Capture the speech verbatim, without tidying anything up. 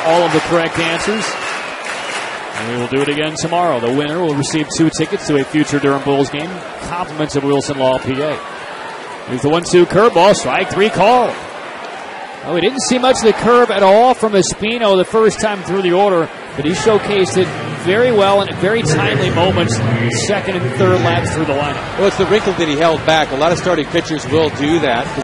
all of the correct answers. And we will do it again tomorrow. The winner will receive two tickets to a future Durham Bulls game. Compliments of Wilson Law, P A. Here's the one two curveball. Strike three called. Oh, we didn't see much of the curve at all from Espino the first time through the order, but he showcased it very well and at very timely moments, second and third laps through the lineup. Well, it's the wrinkle that he held back. A lot of starting pitchers will do that.